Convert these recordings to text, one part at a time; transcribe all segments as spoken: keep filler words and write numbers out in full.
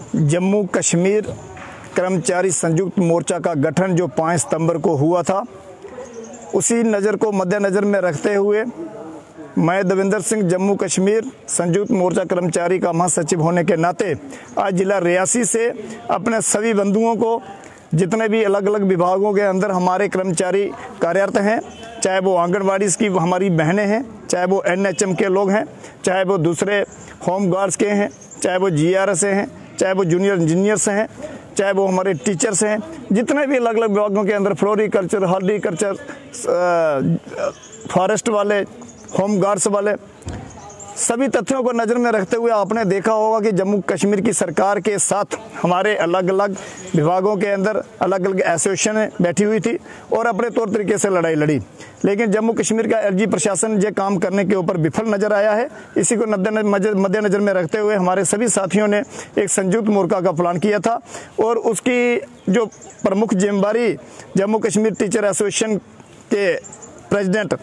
जम्मू कश्मीर कर्मचारी संयुक्त मोर्चा का गठन जो पाँच सितंबर को हुआ था, उसी नज़र को मद्देनज़र में रखते हुए मैं देवेंद्र सिंह जम्मू कश्मीर संयुक्त मोर्चा कर्मचारी का महासचिव होने के नाते आज जिला रियासी से अपने सभी बंधुओं को, जितने भी अलग अलग विभागों के अंदर हमारे कर्मचारी कार्यरत हैं, चाहे वो आंगनबाड़ी की हमारी बहनें हैं, चाहे वो एन एच एम के लोग हैं, चाहे वो दूसरे होम गार्ड्स के हैं, चाहे वो जी आर एस हैं, चाहे वो जूनियर इंजीनियर्स हैं, चाहे वो हमारे टीचर्स हैं, जितने भी अलग अलग विभागों के अंदर फ्लोरिकल्चर, हॉर्टिकल्चर, फॉरेस्ट वाले, होम गार्ड्स वाले, सभी तथ्यों को नज़र में रखते हुए आपने देखा होगा कि जम्मू कश्मीर की सरकार के साथ हमारे अलग अलग विभागों के अंदर अलग अलग एसोसिएशन बैठी हुई थी और अपने तौर तरीके से लड़ाई लड़ी, लेकिन जम्मू कश्मीर का एलजी प्रशासन ये काम करने के ऊपर विफल नज़र आया है। इसी को मद्देनज़र में रखते हुए हमारे सभी साथियों ने एक संयुक्त मोर्चा का प्लान किया था और उसकी जो प्रमुख जिम्मेदारी जम्मू कश्मीर टीचर एसोसिएशन के प्रेसिडेंट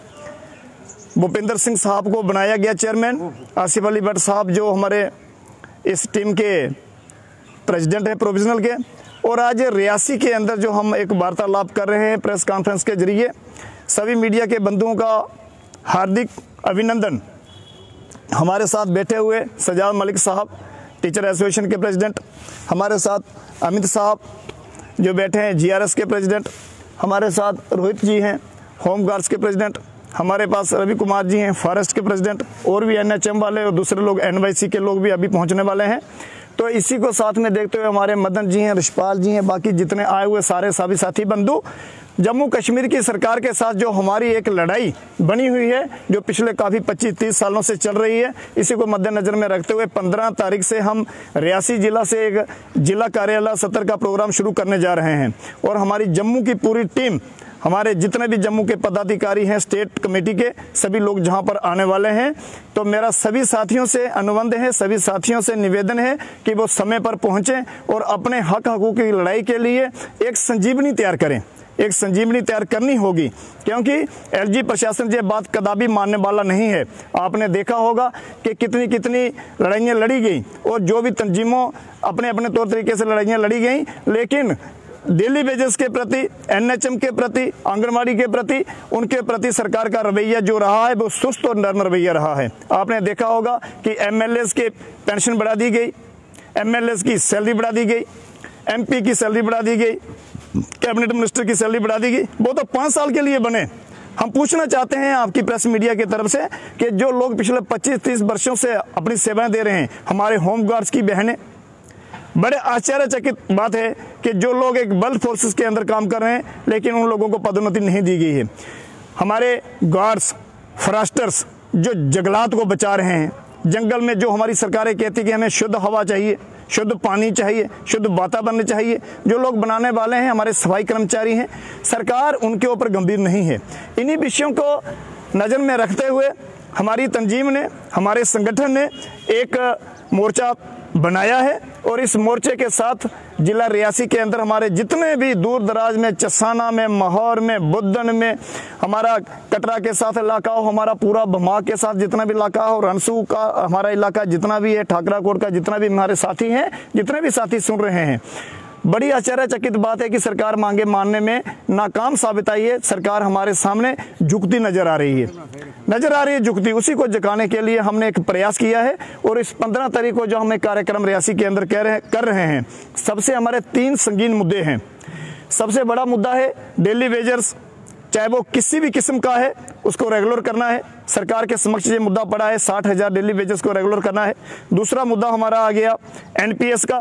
भूपिंदर सिंह साहब को बनाया गया चेयरमैन। आसिफ अली भट्ट साहब जो हमारे इस टीम के प्रेसिडेंट हैं प्रोविजनल के, और आज रियासी के अंदर जो हम एक वार्तालाप कर रहे हैं प्रेस कॉन्फ्रेंस के जरिए, सभी मीडिया के बंधुओं का हार्दिक अभिनंदन। हमारे साथ बैठे हुए सजाद मलिक साहब टीचर एसोसिएशन के प्रेसिडेंट, हमारे साथ अमित साहब जो बैठे हैं जी आर एस के प्रेसिडेंट, हमारे साथ रोहित जी हैं होम गार्ड्स के प्रेसिडेंट, हमारे पास रवि कुमार जी हैं फॉरेस्ट के प्रेसिडेंट, और भी एन एच एम वाले और दूसरे लोग एन वाई सी के लोग भी अभी पहुंचने वाले हैं। तो इसी को साथ में देखते हुए हमारे मदन जी हैं, रिशपाल जी हैं, बाकी जितने आए हुए सारे सभी साथी बंधु, जम्मू कश्मीर की सरकार के साथ जो हमारी एक लड़ाई बनी हुई है जो पिछले काफ़ी पच्चीस तीस सालों से चल रही है, इसी को मद्देनज़र में रखते हुए पंद्रह तारीख से हम रियासी जिला से एक जिला कार्यालय सत्र का प्रोग्राम शुरू करने जा रहे हैं और हमारी जम्मू की पूरी टीम, हमारे जितने भी जम्मू के पदाधिकारी हैं स्टेट कमेटी के, सभी लोग जहां पर आने वाले हैं। तो मेरा सभी साथियों से अनुबंध है, सभी साथियों से निवेदन है कि वो समय पर पहुंचें और अपने हक हकूक़ की लड़ाई के लिए एक संजीवनी तैयार करें। एक संजीवनी तैयार करनी होगी क्योंकि एलजी प्रशासन ये बात कदापि मानने वाला नहीं है। आपने देखा होगा कि कितनी कितनी लड़ाइयाँ लड़ी गई और जो भी तंजीमों अपने अपने तौर तरीके से लड़ाइयाँ लड़ी गई, लेकिन डेली वेजेस के प्रति, एन एच एम के प्रति, आंगनबाड़ी के प्रति, उनके प्रति सरकार का रवैया जो रहा है वो सुस्त और नर्म रवैया रहा है। आपने देखा होगा कि एम एल एस के पेंशन बढ़ा दी गई, एम एल एस की सैलरी बढ़ा दी गई, एम पी की सैलरी बढ़ा दी गई, कैबिनेट मिनिस्टर की सैलरी बढ़ा दी गई। वो तो पाँच साल के लिए बने। हम पूछना चाहते हैं आपकी प्रेस मीडिया की तरफ से कि जो लोग पिछले पच्चीस तीस वर्षों से अपनी सेवाएं दे रहे हैं, हमारे होम गार्ड्स की बहनें, बड़े आश्चर्यचकित बात है कि जो लोग एक बल फोर्सेस के अंदर काम कर रहे हैं लेकिन उन लोगों को पदोन्नति नहीं दी गई है। हमारे गार्ड्स, फॉरेस्टर्स जो जंगलात को बचा रहे हैं, जंगल में जो हमारी सरकारें कहती हैं कि हमें शुद्ध हवा चाहिए, शुद्ध पानी चाहिए, शुद्ध वातावरण चाहिए, जो लोग बनाने वाले हैं हमारे सफाई कर्मचारी हैं, सरकार उनके ऊपर गंभीर नहीं है। इन्हीं विषयों को नज़र में रखते हुए हमारी तंजीम ने, हमारे संगठन ने एक मोर्चा बनाया है और इस मोर्चे के साथ जिला रियासी के अंदर हमारे जितने भी दूर दराज में, चसाना में, माहौर में, बुद्धन में, हमारा कटरा के साथ इलाका हो, हमारा पूरा भमा के साथ जितना भी इलाका हो, रनसू का हमारा इलाका जितना भी है, ठाकराकोट का जितना भी हमारे साथी हैं, जितने भी साथी सुन रहे हैं, बड़ी आश्चर्यचकित बात है कि सरकार मांगे मानने में नाकाम साबित आई है। सरकार हमारे सामने झुकती नजर आ रही है नजर आ रही है झुकती। उसी को जगाने के लिए हमने एक प्रयास किया है और इस पंद्रह तारीख को जो हम एक कार्यक्रम रियासी के अंदर कह रहे कर रहे हैं, सबसे हमारे तीन संगीन मुद्दे हैं। सबसे बड़ा मुद्दा है डेली वेजर्स, चाहे वो किसी भी किस्म का है, उसको रेगुलर करना है। सरकार के समक्ष ये मुद्दा पड़ा है, साठ हजार डेली वेजर्स को रेगुलर करना है। दूसरा मुद्दा हमारा आ गया एन पी एस का,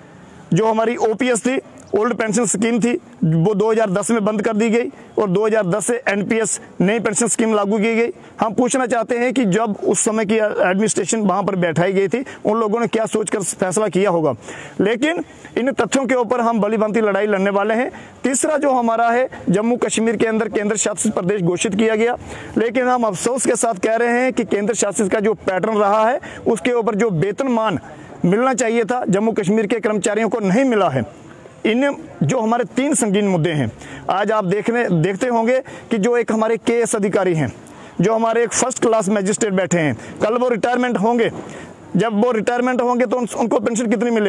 जो हमारी ओ पी एस थी, ओल्ड पेंशन स्कीम थी, वो दो हज़ार दस में बंद कर दी गई और दो हज़ार दस से एन पी एस नई पेंशन स्कीम लागू की गई। हम पूछना चाहते हैं कि जब उस समय की एडमिनिस्ट्रेशन वहां पर बैठाई गई थी, उन लोगों ने क्या सोचकर फैसला किया होगा, लेकिन इन तथ्यों के ऊपर हम बलीबंती लड़ाई लड़ने वाले हैं। तीसरा जो हमारा है, जम्मू कश्मीर के अंदर केंद्र शासित प्रदेश घोषित किया गया, लेकिन हम अफसोस के साथ कह रहे हैं कि केंद्र शासित का जो पैटर्न रहा है उसके ऊपर जो वेतनमान मिलना चाहिए था जम्मू कश्मीर के कर्मचारियों को नहीं मिला है। इन जो हमारे तीन संगीन मुद्दे हैं, आज आप देखने देखते होंगे कि जो एक हमारे के एस अधिकारी हैं, जो हमारे एक फर्स्ट क्लास मैजिस्ट्रेट बैठे हैं, कल वो रिटायरमेंट होंगे। जब वो रिटायरमेंट होंगे तो उन, उनको पेंशन कितनी मिलेगी?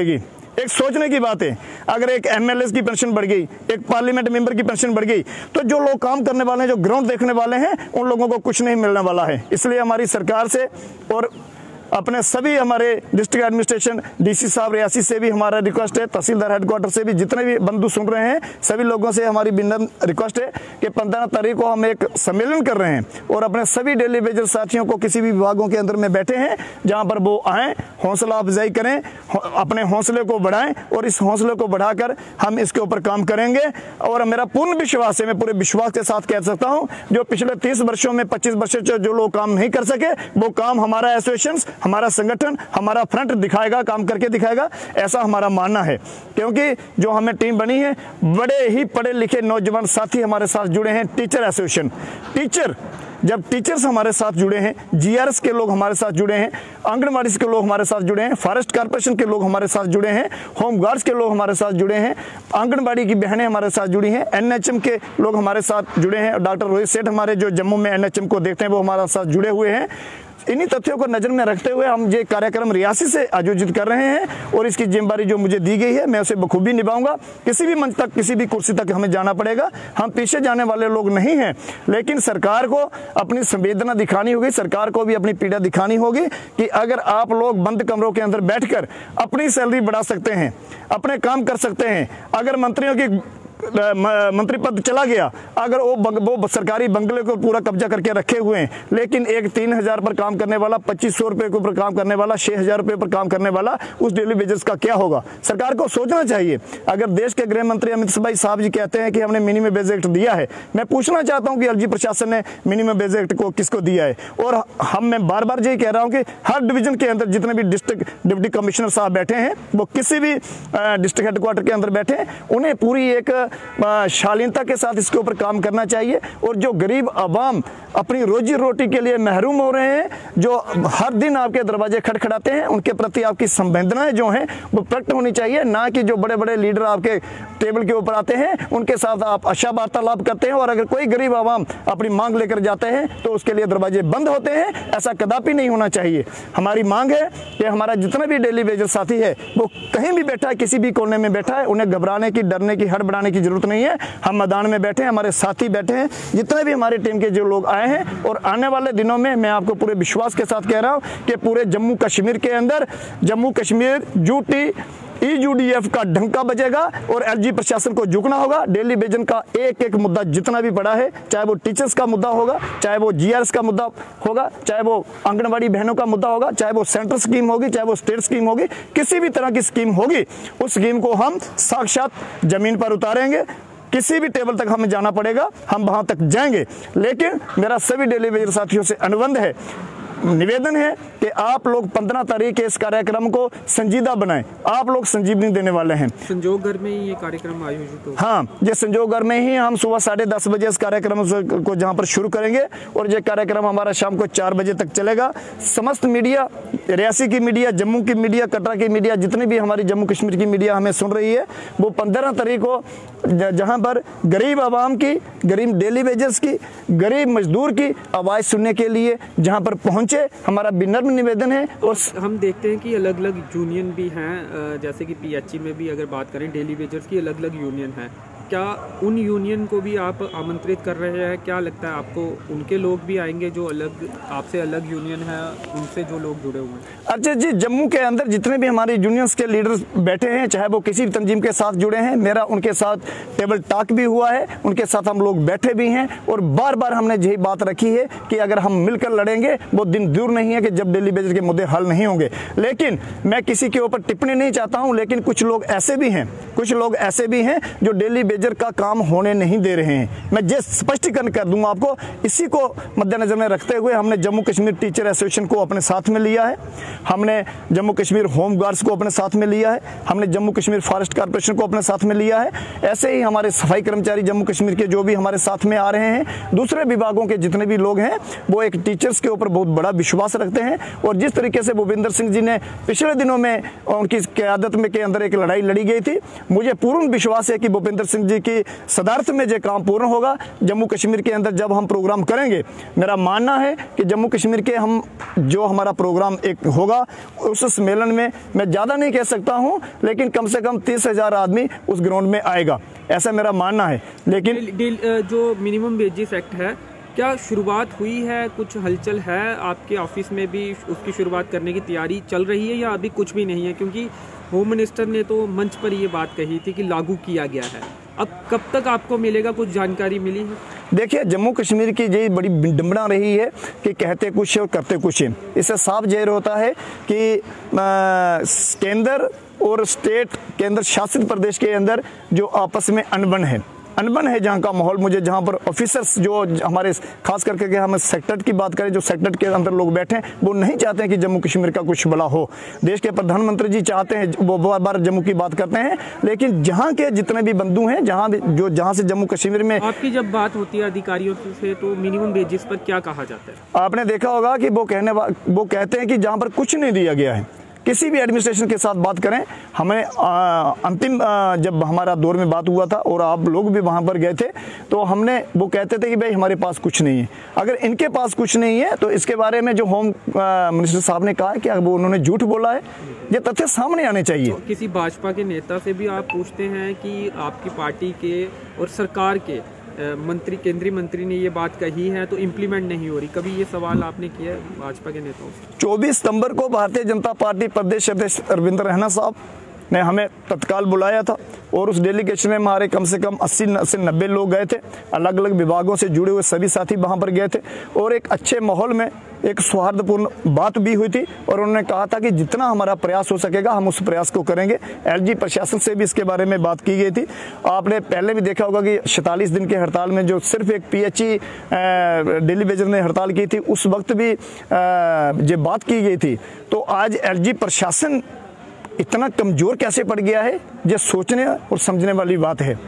एक सोचने की बात है। अगर एक एमएलए की पेंशन बढ़ गई, एक पार्लियामेंट मेंबर की पेंशन बढ़ गई, तो जो लोग काम करने वाले हैं, जो ग्राउंड देखने वाले हैं, उन लोगों को कुछ नहीं मिलने वाला है। इसलिए हमारी सरकार से और अपने सभी हमारे डिस्ट्रिक्ट एडमिनिस्ट्रेशन डीसी साहब रियासी से भी हमारा रिक्वेस्ट है, तहसीलदार हेडक्वार्टर से भी, जितने भी बंधु सुन रहे हैं सभी लोगों से हमारी विनम्र रिक्वेस्ट है कि पंद्रह तारीख को हम एक सम्मेलन कर रहे हैं और अपने सभी डेली वेजर साथियों को किसी भी विभागों के अंदर में बैठे हैं जहां पर वो आएँ, हौसला अफजाई करें, अपने हौसले को बढ़ाएं और इस हौसले को बढ़ाकर हम इसके ऊपर काम करेंगे। और मेरा पूर्ण विश्वास है, मैं पूरे विश्वास के साथ कह सकता हूं, जो पिछले तीस वर्षों में पच्चीस वर्षों से जो लोग काम नहीं कर सके, वो काम हमारा एसोसिएशन, हमारा संगठन, हमारा फ्रंट दिखाएगा, काम करके दिखाएगा, ऐसा हमारा मानना है। क्योंकि जो हमें टीम बनी है, बड़े ही पढ़े लिखे नौजवान साथी हमारे साथ जुड़े हैं। टीचर एसोसिएशन, टीचर जब टीचर्स हमारे साथ जुड़े हैं, जीआरएस के लोग हमारे साथ जुड़े हैं, आंगनबाड़ी के लोग हमारे साथ जुड़े हैं, फॉरेस्ट कारपोरेशन के लोग हमारे साथ जुड़े हैं, होम गार्ड्स के लोग हमारे साथ जुड़े हैं, आंगनबाड़ी की बहनें हमारे साथ जुड़ी हैं, एनएचएम के लोग हमारे साथ जुड़े हैं, डॉक्टर रोहित सेठ हमारे जो जम्मू में एनएचएम को देखते हैं वो हमारे साथ जुड़े हुए हैं। इन्हीं तथ्यों को नजर में रखते हुए हम ये कार्यक्रम रियासी से आयोजित कर रहे हैं और इसकी जिम्मेदारी जो मुझे दी गई है मैं उसे बखूबी निभाऊंगा। किसी भी मंच तक, किसी भी कुर्सी तक हमें जाना पड़ेगा, हम पीछे जाने वाले लोग नहीं हैं। लेकिन सरकार को अपनी संवेदना दिखानी होगी, सरकार को भी अपनी पीड़ा दिखानी होगी कि अगर आप लोग बंद कमरों के अंदर बैठकर अपनी सैलरी बढ़ा सकते हैं, अपने काम कर सकते हैं, अगर मंत्रियों की मंत्री पद चला गया, अगर वो बंग, वो सरकारी बंगले को पूरा कब्जा करके रखे हुए हैं, लेकिन एक तीन हजार पर काम करने वाला, पच्चीस सौ रुपए के ऊपर काम करने वाला, छह हजार रुपए पर काम करने वाला, उस डेली वेजेस का क्या होगा? सरकार को सोचना चाहिए। अगर देश के गृह मंत्री अमित शाह साहब जी कहते हैं कि हमने मिनिमम वेज एक्ट दिया है, मैं पूछना चाहता हूं कि एलजी प्रशासन ने मिनिमम वेज एक्ट को किसको दिया है? और हम मैं बार बार यही कह रहा हूं कि हर डिवीजन के अंदर जितने भी डिस्ट्रिक्ट डिप्टी कमिश्नर साहब बैठे हैं, वो किसी भी डिस्ट्रिक्ट हेडक्वार्टर के अंदर बैठे हैं, उन्हें पूरी एक शालीनता के साथ इसके ऊपर काम करना चाहिए। और जो गरीब आवाम अपनी रोजी रोटी के लिए महरूम हो रहे हैं, जो हर दिन आपके दरवाजे खटखटाते हैं, उनके प्रति आपकी संवेदनाएं जो हैं वो प्रकट होनी चाहिए, ना कि जो बड़े बड़े लीडर आपके टेबल के ऊपर आते हैं उनके साथ आप अच्छा वार्तालाप करते हैं और अगर कोई गरीब आवाम अपनी मांग लेकर जाते हैं तो उसके लिए दरवाजे बंद होते हैं। ऐसा कदापि नहीं होना चाहिए। हमारी मांग है कि हमारा जितना भी डेली वेजर साथी है वो कहीं भी बैठा है, किसी भी कोने में बैठा है, उन्हें घबराने की, डरने की, हड़बड़ाने की जरूरत नहीं है। हम मैदान में बैठे हैं, हमारे साथी बैठे हैं, जितने भी हमारी टीम के जो लोग आए हैं, और आने वाले दिनों में मैं आपको पूरे विश्वास के साथ कह रहा हूं कि पूरे जम्मू कश्मीर के अंदर जम्मू कश्मीर यूटी ईयूडीएफ का ढंका बजेगा और एलजी प्रशासन को झुकना होगा। डेली वेजन का एक एक मुद्दा जितना भी बड़ा है, चाहे वो टीचर्स का मुद्दा होगा, चाहे वो जीआरएस का मुद्दा होगा, चाहे वो आंगनबाड़ी बहनों का मुद्दा होगा, चाहे वो सेंट्रल स्कीम होगी, चाहे वो स्टेट स्कीम होगी, किसी भी तरह की स्कीम होगी, उस स्कीम को हम साक्षात जमीन पर उतारेंगे। किसी भी टेबल तक हमें जाना पड़ेगा, हम वहां तक जाएंगे। लेकिन मेरा सभी डेली वेजर साथियों से अनुबंध है, निवेदन है कि आप लोग पंद्रह तारीख के इस कार्यक्रम को संजीदा बनाएं। आप लोग संजीवनी देने वाले हैं। संजोग घर में ही ये कार्यक्रम आयोजित होगा? हाँ, ये संजोग घर में ही हम सुबह साढ़े दस बजे इस कार्यक्रम को जहां पर शुरू करेंगे और ये कार्यक्रम हमारा शाम को चार बजे तक चलेगा। समस्त मीडिया, रियासी की मीडिया, जम्मू की मीडिया, कटरा की मीडिया, जितनी भी हमारी जम्मू कश्मीर की मीडिया हमें सुन रही है, वो पंद्रह तारीख को जहां पर गरीब आवाम की, गरीब डेली वेजर्स की, गरीब मजदूर की आवाज़ सुनने के लिए जहां पर पहुंच, हमारा विनम्र निवेदन है। और हम देखते हैं कि अलग अलग यूनियन भी हैं, जैसे कि पीएचई में भी अगर बात करें डेली वेजर्स की अलग अलग यूनियन है, क्या उन यूनियन को भी आप आमंत्रित कर रहे हैं? क्या लगता है आपको उनके लोग भी आएंगे जो अलग आपसे अलग यूनियन है, उनसे जो लोग जुड़े हुए हैं? अच्छा जी, जम्मू के अंदर जितने भी हमारे यूनियंस के लीडर्स बैठे हैं, चाहे वो किसी भी तंजीम के साथ जुड़े हैं, मेरा उनके साथ टेबल टॉक भी हुआ है, उनके साथ हम लोग बैठे भी हैं और बार बार हमने यही बात रखी है कि अगर हम मिलकर लड़ेंगे, वो दिन दूर नहीं है कि जब डेली वेजर के मुद्दे हल नहीं होंगे। लेकिन मैं किसी के ऊपर टिप्पणी नहीं चाहता हूं, लेकिन कुछ लोग ऐसे भी हैं, कुछ लोग ऐसे भी हैं जो डेली वेजर का काम होने नहीं दे रहे हैं। मैं ये स्पष्टीकरण कर दूंगा आपको। इसी को मद्देनजर में रखते हुए हमने जम्मू कश्मीर टीचर एसोसिएशन को अपने साथ में लिया है, हमने जम्मू कश्मीर होम गार्ड्स को अपने साथ में लिया है, हमने जम्मू कश्मीर फॉरेस्ट कारपोरेशन को अपने साथ में लिया है। ऐसे ही हमारे सफाई कर्मचारी जम्मू कश्मीर के जो भी हमारे साथ में आ रहे हैं, दूसरे विभागों के जितने भी लोग हैं, वो एक टीचर्स के ऊपर बहुत बड़ा विश्वास रखते हैं। और जिस तरीके से भूपेंद्र सिंह जी ने पिछले दिनों में उनकी क़यादत में के अंदर एक लड़ाई लड़ी गई थी, मुझे पूर्ण विश्वास है कि भूपेंद्र सिंह जी की सदारत में जो काम पूर्ण होगा। जम्मू कश्मीर के अंदर जब हम प्रोग्राम करेंगे, मेरा मानना है कि जम्मू कश्मीर के हम जो हमारा प्रोग्राम एक होगा उस सम्मेलन में, मैं ज़्यादा नहीं कह सकता हूं, लेकिन कम से कम तीस हजार आदमी उस ग्राउंड में आएगा, ऐसा मेरा मानना है। लेकिन डील, डील, जो मिनिमम वेजेस एक्ट है, क्या शुरुआत हुई है, कुछ हलचल है आपके ऑफिस में भी, उसकी शुरुआत करने की तैयारी चल रही है या अभी कुछ भी नहीं है? क्योंकि होम मिनिस्टर ने तो मंच पर ये बात कही थी कि लागू किया गया है, अब कब तक आपको मिलेगा, कुछ जानकारी मिली है? देखिए, जम्मू कश्मीर की ये बड़ी विडंबना रही है कि कहते कुछ है और करते कुछ है। इससे साफ जाहिर होता है कि केंद्र और स्टेट, केंद्र शासित प्रदेश के अंदर जो आपस में अनबन है, अनबन है जहाँ का माहौल, मुझे जहाँ पर ऑफिसर्स जो हमारे खास करके के हम सेक्टर की बात करें, जो सेक्टर के अंदर लोग बैठे हैं, वो नहीं चाहते हैं कि जम्मू कश्मीर का कुछ भला हो। देश के प्रधानमंत्री जी चाहते हैं, वो बार बार जम्मू की बात करते हैं, लेकिन जहाँ के जितने भी बंधु हैं, जहाँ जो जहाँ से जम्मू कश्मीर में आपकी जब बात होती है अधिकारियों से, तो मिनिमम वेजेस पर क्या कहा जाता है? आपने देखा होगा कि वो कहने वो कहते हैं कि जहाँ पर कुछ नहीं दिया गया है, किसी भी एडमिनिस्ट्रेशन के साथ बात करें, हमें आ, अंतिम आ, जब हमारा दौर में बात हुआ था और आप लोग भी वहाँ पर गए थे, तो हमने वो कहते थे कि भाई हमारे पास कुछ नहीं है। अगर इनके पास कुछ नहीं है तो इसके बारे में जो होम मिनिस्टर साहब ने कहा कि वो उन्होंने झूठ बोला है, ये तथ्य सामने आने चाहिए। तो किसी भाजपा के नेता से भी आप पूछते हैं कि आपकी पार्टी के और सरकार के मंत्री, केंद्रीय मंत्री ने ये बात कही है तो इम्प्लीमेंट नहीं हो रही, कभी ये सवाल आपने किया है भाजपा के नेताओं से? चौबीस सितंबर को भारतीय जनता पार्टी प्रदेश अध्यक्ष अरविंद रैना साहब ने हमें तत्काल बुलाया था और उस डेलीगेशन में हमारे कम से कम अस्सी से नब्बे लोग गए थे। अलग अलग विभागों से जुड़े हुए सभी साथी वहां पर गए थे और एक अच्छे माहौल में एक सौहार्दपूर्ण बात भी हुई थी और उन्होंने कहा था कि जितना हमारा प्रयास हो सकेगा हम उस प्रयास को करेंगे। एलजी प्रशासन से भी इसके बारे में बात की गई थी। आपने पहले भी देखा होगा कि सैंतालीस दिन के हड़ताल में जो सिर्फ एक पीएचई डेली वेजर ने हड़ताल की थी, उस वक्त भी जो बात की गई थी। तो आज एलजी प्रशासन इतना कमजोर कैसे पड़ गया है, ये सोचने और समझने वाली बात है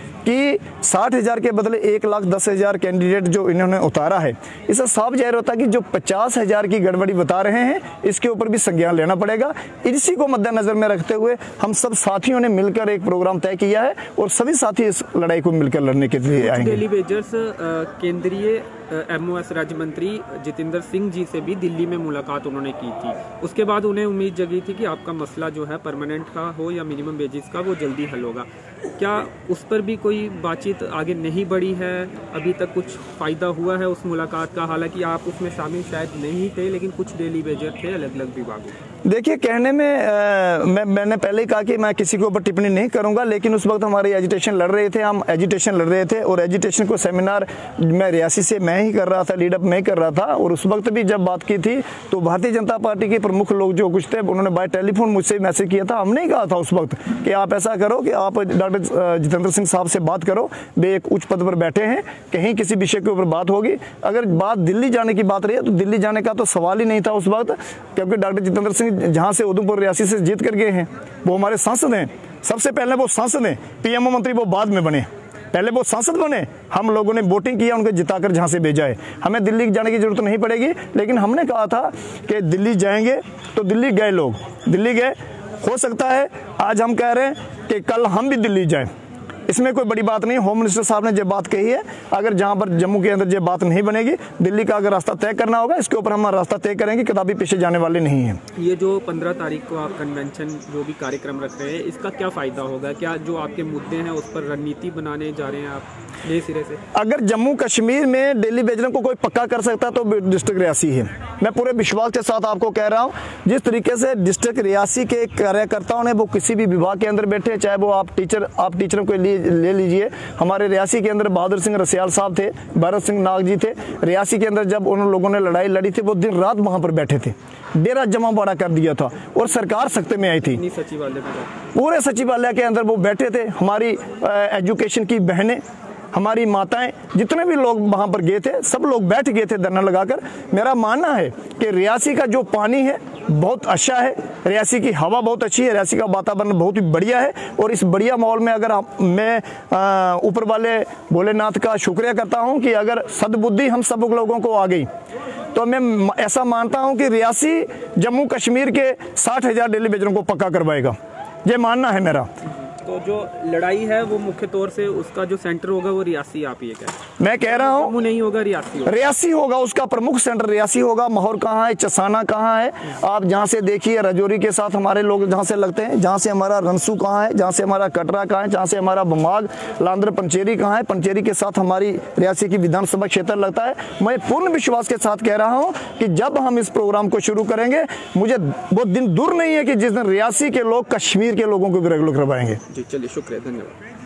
कि साठ हजार के बदले एक लाख दस हजार कैंडिडेट जो इन्होंने उतारा है, इससे साफ जाहिर होता है कि जो पचास हजार की गड़बड़ी बता रहे हैं, इसके ऊपर भी संज्ञान लेना पड़ेगा। इसी को मद्देनजर में रखते हुए हम सब साथियों ने मिलकर एक प्रोग्राम तय किया है और सभी साथी इस लड़ाई को मिलकर लड़ने के लिए आएंगे। डेली वेजर्स केंद्रीय एमओएस राज्य मंत्री जितेंद्र सिंह जी से भी दिल्ली में मुलाकात उन्होंने की थी। उसके बाद उन्हें उम्मीद जगी थी कि आपका मसला जो है परमानेंट का हो या मिनिमम वेजेस का, वो जल्दी हल होगा। क्या उस पर भी कोई बातचीत आगे नहीं बढ़ी है? अभी तक कुछ फायदा हुआ है उस मुलाकात का? हालांकि आप उसमें शामिल शायद नहीं थे, लेकिन कुछ डेली वेजर थे अलग अलग विभागों। देखिए, कहने में आ, मैं मैंने पहले ही कहा कि मैं किसी के ऊपर टिप्पणी नहीं करूंगा, लेकिन उस वक्त हमारी एजुटेशन लड़ रहे थे, हम एजुटेशन लड़ रहे थे और एजुटेशन को सेमिनार मैं रियासी से मैं ही कर रहा था, लीडअप मैं कर रहा था। और उस वक्त भी जब बात की थी तो भारतीय जनता पार्टी के प्रमुख लोग जो कुछ थे, उन्होंने बाय टेलीफोन मुझसे मैसेज किया था। हमने ही कहा था उस वक्त कि आप ऐसा करो कि आप डॉक्टर जितेंद्र सिंह साहब से बात करो, वे एक उच्च पद पर बैठे हैं, कहीं किसी विषय के ऊपर बात होगी। अगर बात दिल्ली जाने की बात रही है तो दिल्ली जाने का तो सवाल ही नहीं था उस वक्त, क्योंकि डॉक्टर जितेंद्र सिंह जहां से उधमपुर रियासी से जीत कर गए हैं, वो हमारे सांसद हैं। सबसे पहले वो सांसद हैं, पीएमओ मंत्री वो बाद में बने, पहले वो सांसद बने। हम लोगों ने वोटिंग किया, उनको जिताकर जहां से भेजा है। हमें दिल्ली जाने की जरूरत नहीं पड़ेगी, लेकिन हमने कहा था कि दिल्ली जाएंगे तो दिल्ली गए, लोग दिल्ली गए। हो सकता है आज हम कह रहे हैं कि कल हम भी दिल्ली जाएं, इसमें कोई बड़ी बात नहीं। होम मिनिस्टर साहब ने जो बात कही है, अगर जहां पर जम्मू के अंदर जो बात नहीं बनेगी, दिल्ली का अगर रास्ता तय करना होगा, इसके ऊपर हम रास्ता तय करेंगे, किताबी पीछे जाने वाले नहीं हैं। ये जो पंद्रह तारीख को आप कन्वेंशन जो भी कार्यक्रम रख रहे हैं, इसका क्या फायदा होगा? क्या जो आपके मुद्दे हैं उस पर रणनीति बनाने जा रहे हैं आप नए सिरे से? अगर जम्मू कश्मीर में डेली वेजर को कोई पक्का कर सकता तो डिस्ट्रिक्ट रियासी है। मैं पूरे विश्वास के साथ आपको कह रहा हूँ, जिस तरीके से डिस्ट्रिक्ट रियासी के कार्यकर्ताओं ने, वो किसी भी विभाग के अंदर बैठे, चाहे वो आप टीचर आप टीचरों को ले, ले लीजिए। हमारे रियासी के अंदर बहादुर सिंह रसियाल साहब थे, भरत सिंह नाग जी थे। रियासी के अंदर जब उन लोगों ने लड़ाई लड़ी थी, वो दिन रात वहां पर बैठे थे, डेरा जमा बड़ा कर दिया था और सरकार सख्ते में आई थी। सचिवालय पूरे सचिवालय के अंदर वो बैठे थे। हमारी एजुकेशन की बहनें, हमारी माताएं, जितने भी लोग वहां पर गए थे, सब लोग बैठ गए थे धरना लगाकर। मेरा मानना है कि रियासी का जो पानी है बहुत अच्छा है, रियासी की हवा बहुत अच्छी है, रियासी का वातावरण बहुत ही बढ़िया है। और इस बढ़िया माहौल में अगर मैं ऊपर वाले भोलेनाथ का शुक्रिया करता हूं कि अगर सद्बुद्धि हम सब लोगों को आ गई, तो मैं ऐसा मानता हूं कि रियासी जम्मू कश्मीर के साठ हजार डेली वेजरों को पक्का करवाएगा। ये मानना है मेरा। तो जो लड़ाई है वो मुख्य तौर से उसका जो सेंटर होगा वो रियासी, आप ये कह रहे हैं? मैं कह रहा हूँ जम्मू नहीं होगा, रियासी होगा। रियासी होगा, उसका प्रमुख सेंटर रियासी होगा। माहौर कहाँ है, चसाना कहाँ है, आप जहाँ से देखिए राजौरी के साथ हमारे लोग जहाँ से लगते हैं, जहाँ से हमारा रंसू कहाँ है, जहाँ से हमारा कटरा कहाँ है, जहाँ से हमारा बमाग लांद्र पंचेरी कहाँ है, पंचेरी के साथ हमारी रियासी की विधानसभा क्षेत्र लगता है। मैं पूर्ण विश्वास के साथ कह रहा हूँ कि जब हम इस प्रोग्राम को शुरू करेंगे, मुझे वो दिन दूर नहीं है कि जिस दिन रियासी के लोग कश्मीर के लोगों को भी रेगुलर करवाएंगे। जी चलिए, शुक्रिया, धन्यवाद।